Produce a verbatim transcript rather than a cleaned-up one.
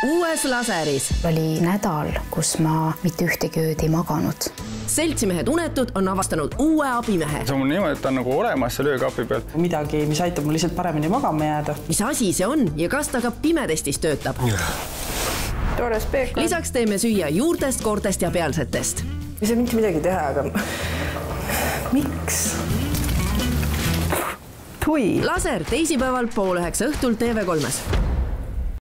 uues Laseris. Oli nädal, kus ma mitte ühtegi ööd ei maganud. Seltsimehed unetud on avastanud uue abimehe. See on mul niimoodi, et ta on nagu olemas seal öökapi peal. Midagi, mis aitab mul lihtsalt paremini magama jääda. Mis asi see on ja kas ta ka pimedestis töötab? Toores peekon. Lisaks teeme süüa juurtest, koortest ja pealsetest. Ei saa mitte midagi teha, aga miks? Tui. Laser teisipäeval pool üheksa õhtul T V kolmes.